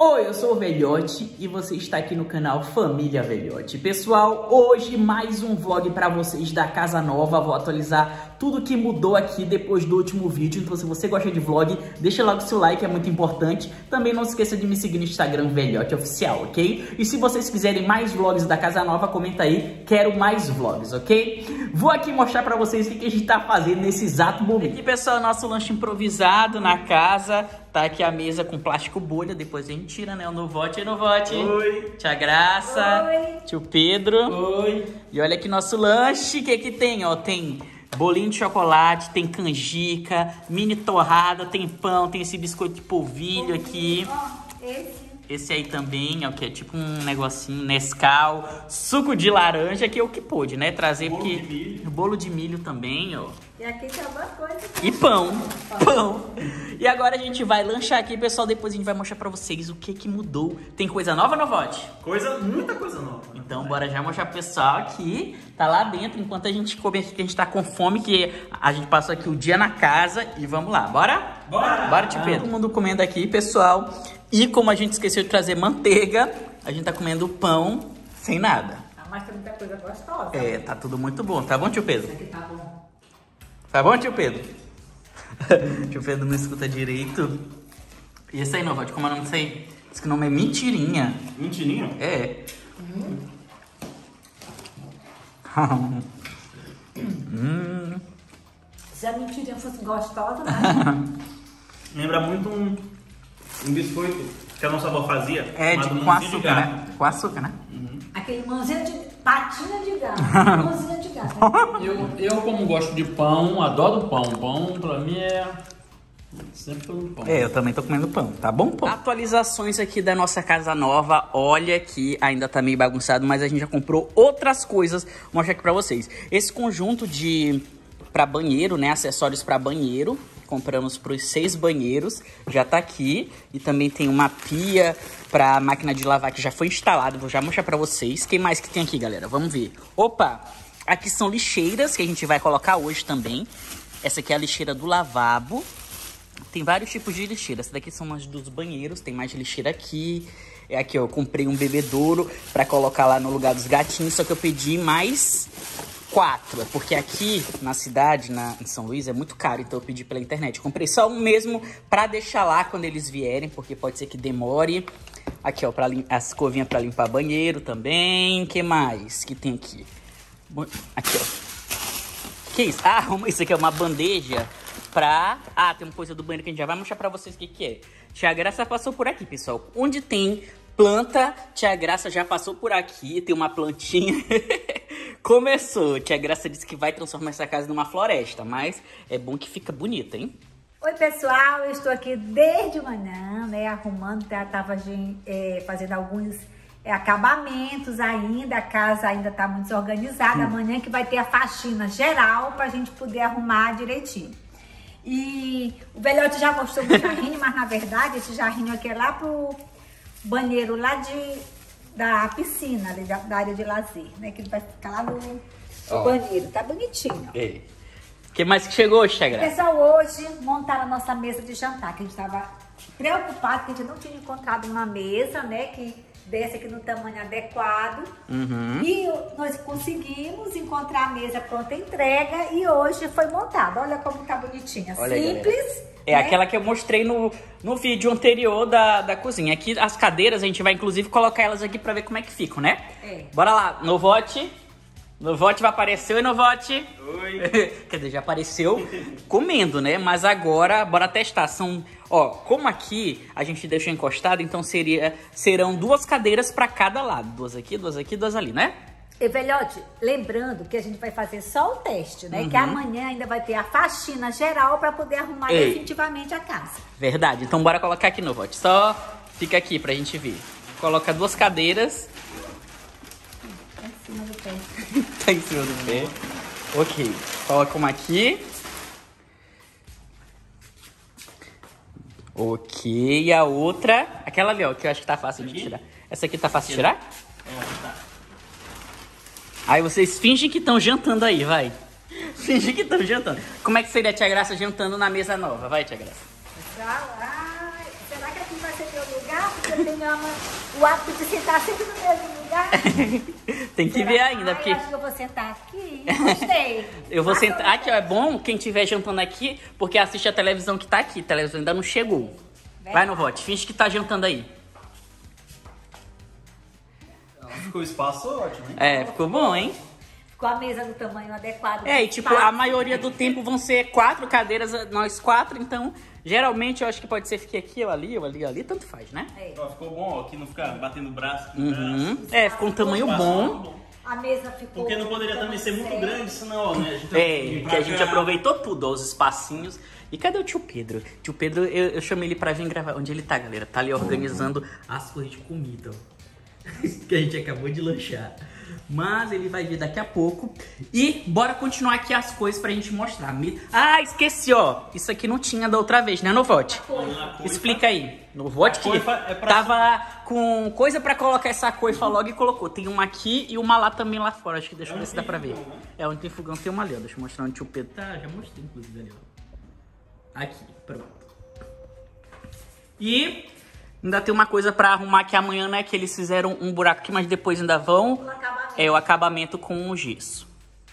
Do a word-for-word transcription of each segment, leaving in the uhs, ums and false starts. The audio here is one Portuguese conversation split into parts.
Oi, eu sou o Velhote e você está aqui no canal Família Velhote. Pessoal, hoje mais um vlog para vocês da casa nova. Vou atualizar tudo que mudou aqui depois do último vídeo. Então se você gosta de vlog, deixa logo seu like, é muito importante. Também não se esqueça de me seguir no Instagram Velhote Oficial, ok? E se vocês quiserem mais vlogs da casa nova, comenta aí, quero mais vlogs, ok? Vou aqui mostrar para vocês o que a gente tá fazendo nesse exato momento. Aqui, pessoal, nosso lanche improvisado na casa. Tá aqui a mesa com plástico bolha, depois a gente tira, né? O Novote, aí Novote. Oi. Tia Graça. Oi. Tio Pedro. Oi. E olha aqui nosso lanche, o que que tem, ó? Tem bolinho de chocolate, tem canjica, mini torrada, tem pão, tem esse biscoito de polvilho aqui. Ó, esse. Esse aí também, ó, que é tipo um negocinho, Nescau, suco de laranja, que é o que pôde, né? Trazer, bolo porque... de milho. Bolo de milho também, ó. E aqui tem alguma coisa. E pão, pão. E agora a gente vai lanchar aqui, pessoal. Depois a gente vai mostrar pra vocês o que que mudou. Tem coisa nova, Novote? Coisa, muita coisa nova. Então bora já mostrar pro pessoal que tá lá dentro, enquanto a gente come aqui, que a gente tá com fome, que a gente passou aqui o dia na casa. E vamos lá, bora? Bora! Bora, tio Pedro. Todo mundo comendo aqui, pessoal. E como a gente esqueceu de trazer manteiga, a gente tá comendo pão sem nada. Ah, mas tem muita coisa gostosa. É, tá tudo muito bom. Tá bom, tio Pedro? Isso aqui tá bom. Tá bom, tio Pedro? Tio Pedro não escuta direito. E esse aí, Novote, como é o nome disso aí? Diz que o nome é mentirinha. Mentirinha? É. Hum. hum. Se a mentirinha fosse gostosa, né? Lembra muito um, um biscoito que a nossa avó fazia. É, chamado de, com mãozinha de açúcar, gato. né? Com açúcar, né? Aquele mãozinha de... patinha de gato. Mãozinha de gato. Eu, eu, como gosto de pão, adoro pão. Pão, pra mim, é sempre pelo pão. É, eu também tô comendo pão, tá bom, pão? Atualizações aqui da nossa casa nova. Olha que ainda tá meio bagunçado, mas a gente já comprou outras coisas. Vou mostrar aqui pra vocês. Esse conjunto de... pra banheiro, né? Acessórios pra banheiro. Compramos para os seis banheiros, já tá aqui. E também tem uma pia para máquina de lavar que já foi instalada. Vou já mostrar para vocês. Quem mais que tem aqui, galera? Vamos ver. Opa! Aqui são lixeiras que a gente vai colocar hoje também. Essa aqui é a lixeira do lavabo. Tem vários tipos de lixeira. Essa daqui são as dos banheiros. Tem mais lixeira aqui. É aqui, ó. Eu comprei um bebedouro para colocar lá no lugar dos gatinhos. Só que eu pedi mais... quatro, é porque aqui na cidade, na, em São Luís, é muito caro, então eu pedi pela internet. Comprei só um mesmo pra deixar lá quando eles vierem, porque pode ser que demore. Aqui, ó, pra a escovinha pra limpar banheiro também. O que mais que tem aqui? Aqui, ó. Que isso? Ah, isso aqui é uma bandeja pra... Ah, tem uma coisa do banheiro que a gente já vai mostrar pra vocês o que que é. Tia Graça passou por aqui, pessoal. Onde tem planta, Tia Graça já passou por aqui. Tem uma plantinha... Começou, Tia Graça disse que vai transformar essa casa numa floresta, mas é bom que fica bonita, hein? Oi, pessoal, eu estou aqui desde manhã, né, arrumando, tava é, fazendo alguns é, acabamentos ainda, a casa ainda tá muito desorganizada, hum. Amanhã que vai ter a faxina geral pra gente poder arrumar direitinho. E o Velhote já mostrou o jarrinho, mas na verdade esse jarrinho aqui é lá pro banheiro lá de... da piscina, ali, da, da área de lazer, né? Que ele vai ficar lá no, no oh. banheiro. Tá bonitinho. O que mais que chegou, Tia Graça? Pessoal, hoje montaram a nossa mesa de jantar, que a gente tava preocupado, que a gente não tinha encontrado uma mesa, né? Que desse aqui no tamanho adequado. Uhum. E nós conseguimos encontrar a mesa pronta entrega e hoje foi montada. Olha como tá bonitinha. Olha simples. Aí, é, né? Aquela que eu mostrei no, no vídeo anterior da, da cozinha. Aqui as cadeiras, a gente vai inclusive colocar elas aqui pra ver como é que ficam, né? É. Bora lá, Novote. Novote vai aparecer, oi Novote. Oi. Quer dizer, já apareceu comendo, né? Mas agora, bora testar. São, ó, como aqui a gente deixou encostado, então seria, serão duas cadeiras pra cada lado. Duas aqui, duas aqui, duas ali, né? E, Velhote, lembrando que a gente vai fazer só o teste, né? Uhum. Que amanhã ainda vai ter a faxina geral para poder arrumar Ei. definitivamente a casa. Verdade. Então bora colocar aqui no vote. Só fica aqui pra gente ver. Coloca duas cadeiras. Tá em cima do pé. Tá em cima do pé. Ok. Coloca uma aqui. Ok. E a outra... Aquela ali, ó, que eu acho que tá fácil de tirar. Essa aqui tá fácil de tirar? É, tá. Aí vocês fingem que estão jantando aí, vai. Fingem que estão jantando. Como é que seria a Tia Graça jantando na mesa nova? Vai, Tia Graça. Ai, será que aqui vai ser meu lugar? Porque você tem ama, o hábito de sentar sempre no mesmo lugar? Tem que Será? ver ainda, Ai, porque... eu acho que eu vou sentar aqui. Gostei. Eu vou Ah, sentar... Aqui, ó, é bom quem estiver jantando aqui, porque assiste a televisão que tá aqui. A televisão ainda não chegou. Vai no vote, finge que tá jantando aí. Ficou o espaço ótimo, hein? É, ficou bom, hein? Com a mesa do tamanho adequado. É, e tipo, a maioria do tempo vão ser quatro cadeiras, nós quatro, então, geralmente eu acho que pode ser fique aqui, ou ali, ou ali, ou ali, tanto faz, né? É. Ó, ficou bom, ó, que não ficar batendo o braço aqui no Uhum. braço. É, ficou um tamanho Espaço bom. muito bom. A mesa ficou... Porque não poderia também ser muito grande, senão, ó, né? A gente É, que a gente aproveitou tudo, ó, os espacinhos. E cadê o tio Pedro? Tio Pedro, eu, eu chamei ele pra vir gravar. Onde ele tá, galera? Tá ali organizando as coisas de comida, ó. Que a gente acabou de lanchar. Mas ele vai vir daqui a pouco. E bora continuar aqui as coisas pra gente mostrar. Ah, esqueci, ó. Isso aqui não tinha da outra vez, né, Novote? Explica aí. Novote que é pra... tava com coisa pra colocar essa coifa logo e colocou. Tem uma aqui e uma lá também lá fora. Acho que deixa eu ver se dá pra ver. É, onde tem fogão tem uma ali, ó. Deixa eu mostrar onde o tio Pedro tá. Já mostrei, inclusive, ali, ó. Aqui, pronto. E... ainda tem uma coisa pra arrumar aqui amanhã, né? Que eles fizeram um buraco aqui, mas depois ainda vão... O acabamento. É o acabamento com o gesso.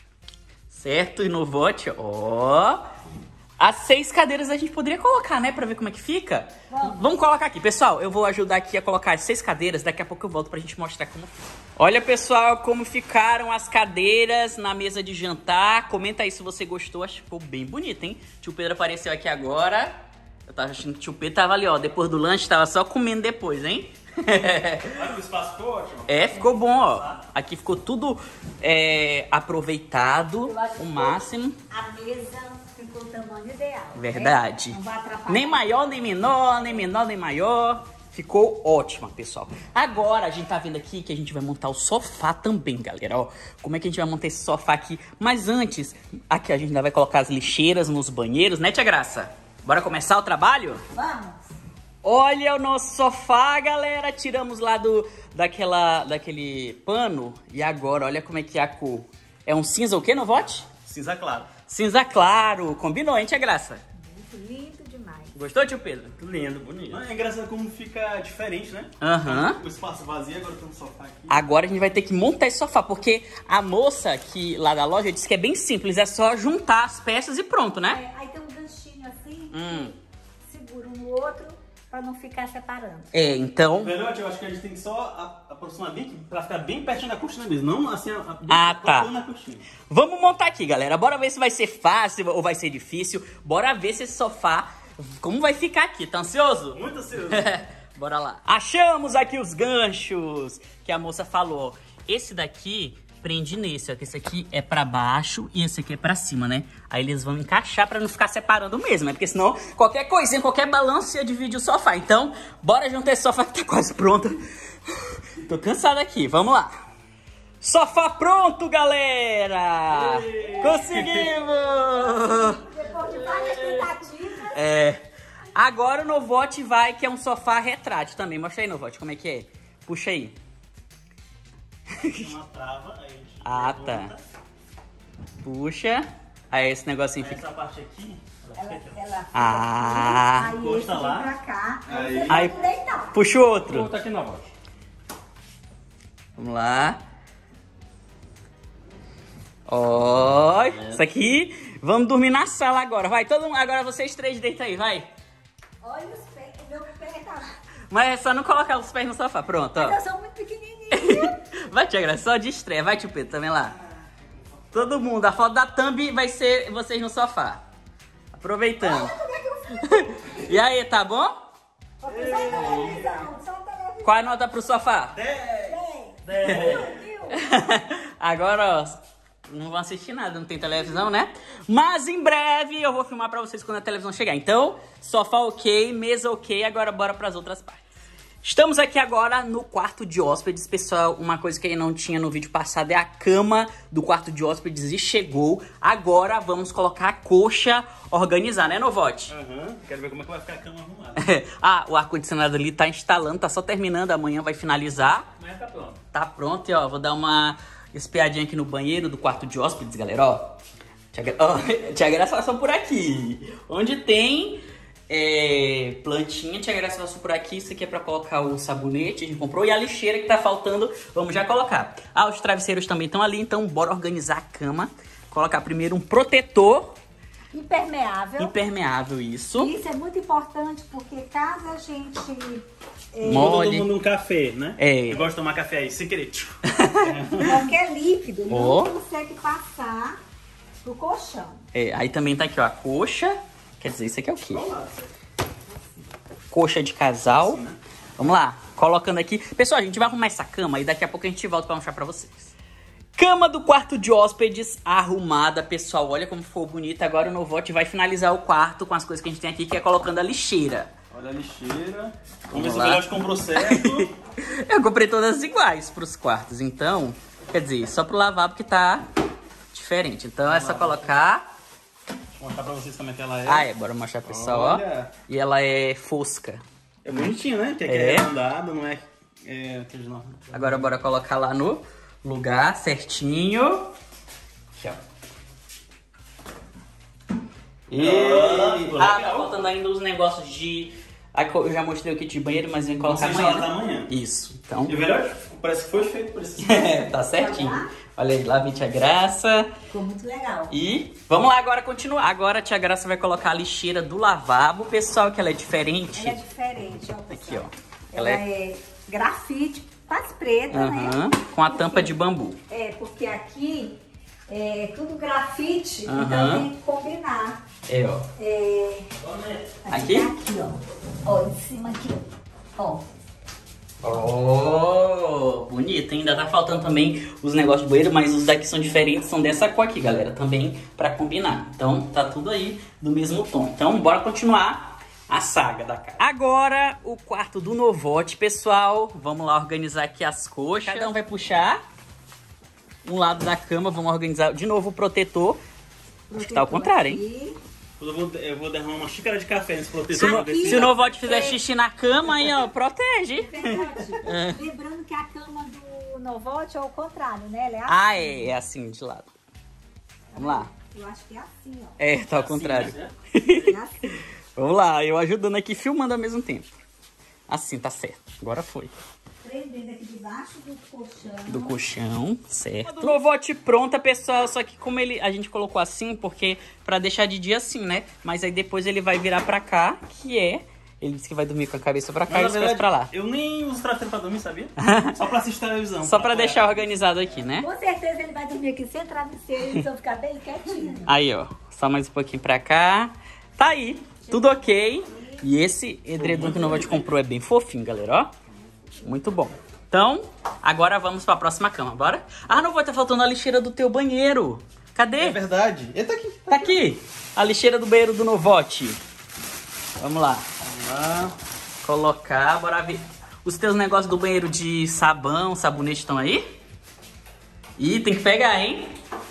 Certo? E no vote, ó... As seis cadeiras a gente poderia colocar, né? Pra ver como é que fica. Vamos. Vamos colocar aqui. Pessoal, eu vou ajudar aqui a colocar as seis cadeiras. Daqui a pouco eu volto pra gente mostrar como fica. Olha, pessoal, como ficaram as cadeiras na mesa de jantar. Comenta aí se você gostou. Acho que ficou bem bonito, hein? Tio Pedro apareceu aqui agora. Eu tava achando que o tio Pedro tava ali, ó. Depois do lanche, tava só comendo depois, hein? Olha, o espaço ficou ótimo. É, ficou bom, ó. Aqui ficou tudo é, aproveitado Eu acho o que máximo. A mesa ficou o tamanho ideal. Verdade. Né? Não vai atrapalhar. Nem maior, nem menor, nem menor, nem maior. Ficou ótima, pessoal. Agora a gente tá vendo aqui que a gente vai montar o sofá também, galera. Ó, como é que a gente vai montar esse sofá aqui? Mas antes, aqui a gente ainda vai colocar as lixeiras nos banheiros, né, tia Graça? Bora começar o trabalho? Vamos. Olha o nosso sofá, galera. Tiramos lá do, daquela, daquele pano. E agora, olha como é que é a cor. É um cinza o quê, no vote? Cinza claro. Cinza claro. Combinou, hein, tia Graça? Muito lindo demais. Gostou, tio Pedro? Lindo, bonito. É engraçado como fica diferente, né? Aham. O espaço vazio, agora tem um sofá aqui. Agora a gente vai ter que montar esse sofá, porque a moça que lá da loja disse que é bem simples. É só juntar as peças e pronto, né? É, aí tem um ganchinho assim, Hum. que segura um no outro, pra não ficar separando. É, então... Velhote, eu acho que a gente tem que só a- aproximar bem, pra ficar bem pertinho da cortina mesmo. Não assim, a, a, bem Ah, tá. na cortina. Vamos montar aqui, galera. Bora ver se vai ser fácil ou vai ser difícil. Bora ver se esse sofá... como vai ficar aqui. Tá ansioso? Muito ansioso. Bora lá. Achamos aqui os ganchos que a moça falou. Esse daqui prende nesse, ó. Que esse aqui é pra baixo e esse aqui é pra cima, né? Aí eles vão encaixar pra não ficar separando mesmo, né? Porque senão qualquer coisinha, qualquer balanço ia dividir o sofá. Então, bora juntar esse sofá que tá quase pronto. Tô cansado aqui. Vamos lá. Sofá pronto, galera! Ei. Conseguimos! Depois de várias tentativas, É. Agora o Novote vai, que é um sofá retrátil também. Mostra aí, Novote, como é que é. Puxa aí. Uma trava, aí a gente Ah, tá. levanta. Puxa. Aí esse negocinho Aí fica... essa parte aqui, ela ela, fica ela fica Ah. aqui, aí Encosta esse vem lá. pra cá, Aí. aí você Aí- vai deitar. Puxa o outro. Tá aqui na voz. Vamos lá. Ó, isso aqui. Vamos dormir na sala agora. Vai, todo mundo. Agora vocês três deitam aí, vai. Olha os pés, o meu pé tá... Mas é só não colocar os pés no sofá. Pronto, ó. Eu sou muito pequenininha. Vai, tia Graça, só de estreia. Vai, tio Pedro, também lá. Todo mundo. A foto da thumb vai ser vocês no sofá. Aproveitando. Como é que eu fico? E aí, tá bom? Só televisão, só televisão. Qual a nota pro sofá? Vem. Viu, viu? Agora, ó, não vão assistir nada, não tem televisão, né? Mas em breve eu vou filmar pra vocês quando a televisão chegar. Então, sofá ok, mesa ok, agora bora pras outras partes. Estamos aqui agora no quarto de hóspedes, pessoal. Uma coisa que aí não tinha no vídeo passado é a cama do quarto de hóspedes e chegou. Agora vamos colocar a coxa, organizar, né, Novote? Aham, quero ver como é que vai ficar a cama arrumada. Ah, o ar-condicionado ali tá instalando, tá só terminando, amanhã vai finalizar. Mas tá pronto. Tá pronto, e ó, vou dar uma espiadinha aqui no banheiro do quarto de hóspedes, galera, ó. Tia, Gra- ó, tia Graça passou por aqui, onde tem é, plantinha. Tia Graça passou por aqui. Isso aqui é pra colocar o sabonete, a gente comprou. E a lixeira que tá faltando, vamos já colocar. Ah, os travesseiros também estão ali, então bora organizar a cama. Colocar primeiro um protetor. Impermeável. Impermeável, isso. Isso é muito importante, porque caso a gente... É, Mole. Todo mundo um café, né? É. Eu gosto de tomar café aí, sem querer. qualquer líquido Oh. não consegue passar pro colchão. É, aí também tá aqui, ó, a coxa. Quer dizer, isso aqui é o quê? Coxa de casal. Vamos lá, colocando aqui. Pessoal, a gente vai arrumar essa cama e daqui a pouco a gente volta pra mostrar pra vocês. Cama do quarto de hóspedes arrumada, pessoal. Olha como ficou bonita. Agora o Novote vai finalizar o quarto com as coisas que a gente tem aqui, que é colocando a lixeira. Olha a lixeira. Vamos, Vamos ver se lá. o Velote comprou certo. Eu comprei todas iguais pros quartos, então... Quer dizer, só pro lavabo que tá diferente. Então é só colocar... Vou mostrar pra vocês como é que ela é. Ah, é, bora mostrar pro pessoal, Olha. ó. E ela é fosca. É bonitinho, né? Que É. é andado, não é... É, aquele não. Agora bora colocar lá no lugar certinho. Aqui, ó. E... Ah, Ah, tá legal. faltando ainda os negócios de... Ah, eu já mostrei o kit de banheiro, mas vem colocar Vocês amanhã. falaram amanhã. Isso, então... E o Velote parece que foi feito por esse... É, tá certinho. Olha aí, lá vem Tia Graça. Ficou muito legal. E vamos lá agora continuar. Agora a Tia Graça vai colocar a lixeira do lavabo, pessoal, que ela é diferente. Ela é diferente, ó, pessoal. Aqui, ó. Ela, Ela é... grafite, quase preta, Aham, né? com a tampa de bambu. É, porque aqui é tudo grafite, Aham. então tem que combinar. É, ó. É... Aqui? Aqui, ó. Ó, em cima aqui, ó. Oh, bonito, ainda tá faltando também os negócios de bueiro, mas os daqui são diferentes, são dessa cor aqui, galera, também pra combinar. Então tá tudo aí do mesmo tom. Então bora continuar a saga da casa. Agora o quarto do Novote, pessoal. Vamos lá organizar aqui as coxas. Cada um vai puxar um lado da cama, vamos organizar de novo o protetor. Acho que tá ao contrário, hein? Aqui. Eu vou, eu vou derramar uma xícara de café nesse Se protetor. o, pra ver se- se o Novote fizer xixi na cama, aí ó, protege. Verdade. É. Lembrando que a cama do Novote é o contrário, né? Ela é assim. Ah, é, é assim, de lado. Vamos lá. Eu acho que é assim, ó. É, tá ao Assim, contrário. né? É assim. Vamos lá, eu ajudando aqui, filmando ao mesmo tempo. Assim, tá certo. Agora foi. Prendendo aqui debaixo do colchão. Do colchão, certo. Novote pronta, pessoal. Só que como ele, a gente colocou assim, porque pra deixar de dia assim, né? Mas aí depois ele vai virar pra cá, que é... Ele disse que vai dormir com a cabeça pra cá e Mas, os na pés pra lá. verdade, eu nem uso travesseiro pra dormir, sabia? Só pra assistir televisão. Só pra deixar organizado aqui, né? Com certeza ele vai dormir aqui sem travesseiro, eles vão ficar bem quietinhos. Aí, ó. Só mais um pouquinho pra cá. Tá aí. Tudo ok. E esse edredom que o Novote comprou é bem fofinho, galera, ó. Muito bom. Então, agora vamos pra próxima cama, bora? Ah, não vai estar faltando a lixeira do teu banheiro. Cadê? É verdade. Ele tá aqui. Tá aqui. A lixeira do banheiro do Novote. Vamos lá. Vamos lá. Colocar, bora ver. Os teus negócios do banheiro de sabão, sabonete estão aí? Ih, tem que pegar, hein?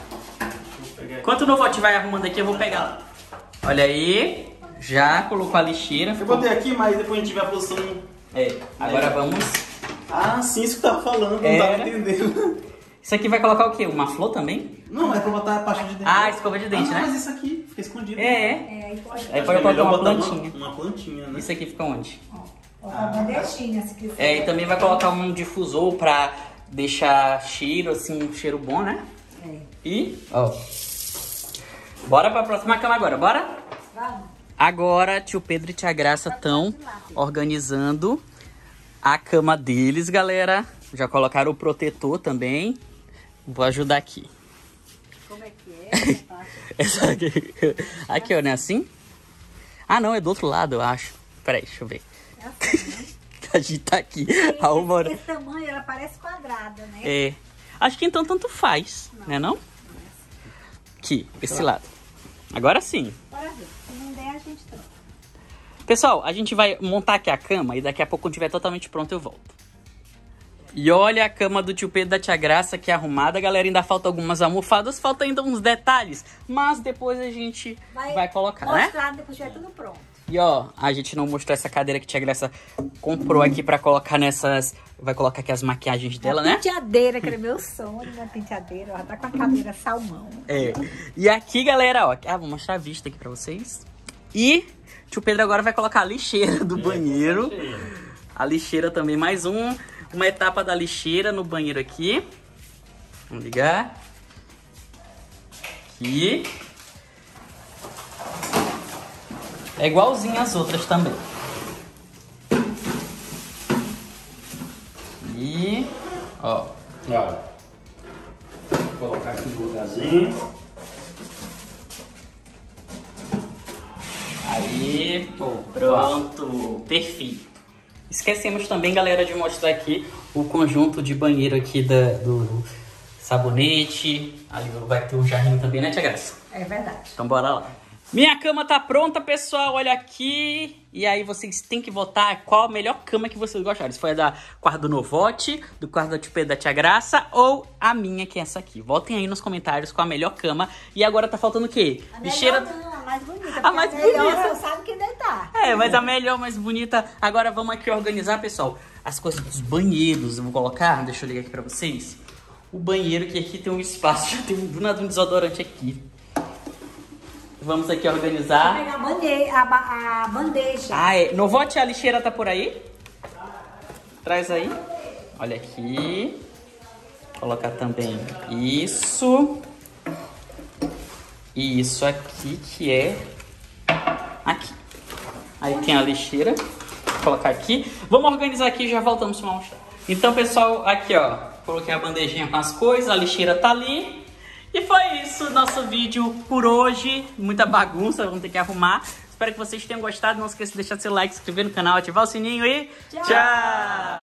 Vou pegar aqui. Enquanto o Novote vai arrumando aqui, eu vou pegar. Olha aí. Já colocou a lixeira. Eu botei aqui, mas depois a gente vê a posição. É, agora vamos... Ah, sim, isso que eu tava falando. Não Era. tava entendendo. Isso aqui vai colocar o quê? Uma flor também? Não, é pra botar a pasta de dente. Ah, escova de dente, ah, né? Mas isso aqui fica escondido. É, é. É, aí pode Aí Acho pode que colocar é melhor uma botar plantinha. Uma, uma plantinha, né? Isso aqui fica onde? colocar uma bandejinha, se quiser. É, e também vai colocar um difusor pra deixar cheiro, assim, um cheiro bom, né? É. E, ó. Bora pra próxima cama agora, bora? Vamos. Agora, tio Pedro e tia Graça estão organizando a cama deles, galera. Já colocaram o protetor também. Vou ajudar aqui. Como é que é essa parte? Essa aqui, aqui, ó, não é assim? Ah, não, é do outro lado, eu acho. Peraí, deixa eu ver. É assim, né? A gente tá aqui. A uma hora... Esse tamanho, ela parece quadrada, né? É. Acho que então tanto faz, não. né não? Aqui, esse lado. Agora sim. Bora ver. Se não der, a gente troca. Pessoal, a gente vai montar aqui a cama e daqui a pouco, quando estiver totalmente pronto, eu volto. E olha a cama do tio Pedro e da tia Graça que é arrumada, galera. Ainda falta algumas almofadas, falta ainda uns detalhes. Mas depois a gente vai, vai colocar, né? Mostrar depois tiver tudo pronto. E ó, a gente não mostrou essa cadeira que a tia Graça comprou aqui pra colocar nessas... Vai colocar aqui as maquiagens dela, uma né? penteadeira, que era meu sonho, uma penteadeira. Ela tá com a cadeira salmão. É. E aqui, galera, ó. Ah, vou mostrar a vista aqui pra vocês. E Tio Pedro agora vai colocar a lixeira do banheiro. A lixeira também, mais um, uma etapa da lixeira no banheiro aqui. Vamos ligar. Aqui. É igualzinho às outras também. E, ó. Ó. Vou colocar aqui no lugarzinho. Aí, pô, pronto. Perfeito. Esquecemos também, galera, de mostrar aqui o conjunto de banheiro aqui da, do sabonete. Ali vai ter o jarrinho também, né, Tia Graça? É verdade. Então bora lá. Minha cama tá pronta, pessoal, olha aqui. E aí vocês têm que votar qual a melhor cama que vocês gostaram. Se foi a da quarto do Novote, do quarto da Tio Pedro da Tia Graça ou a minha, que é essa aqui. Votem aí nos comentários qual a melhor cama. E agora tá faltando o quê? A Lixeira... melhor não, a mais bonita. A mais a melhor, bonita. você sabe que deitar. É, mas a melhor, mais bonita. Agora vamos aqui organizar, pessoal, as coisas dos banheiros. Eu vou colocar, deixa eu ligar aqui pra vocês. O banheiro, que aqui tem um espaço, já tem do nada um desodorante aqui. Vamos aqui organizar. Vou pegar a bandeja. A, ba- a bandeja. Ah, é. Novote, a lixeira tá por aí? Traz aí. Olha aqui. Colocar também isso. E isso aqui, que é... Aqui. Aí tem a lixeira. Vou colocar aqui. Vamos organizar aqui e já voltamos para mostrar. Então, pessoal, aqui, ó. Coloquei a bandejinha com as coisas. A lixeira tá ali. E foi isso, nosso vídeo por hoje. Muita bagunça, vamos ter que arrumar. Espero que vocês tenham gostado. Não esqueça de deixar seu like, se inscrever no canal, ativar o sininho e... Tchau! Tchau!